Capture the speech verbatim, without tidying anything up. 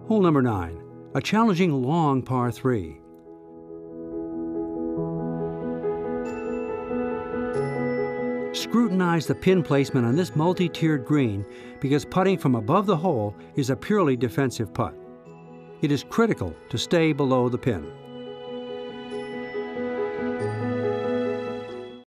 Hole number nine, a challenging long par three. Scrutinize the pin placement on this multi-tiered green because putting from above the hole is a purely defensive putt. It is critical to stay below the pin.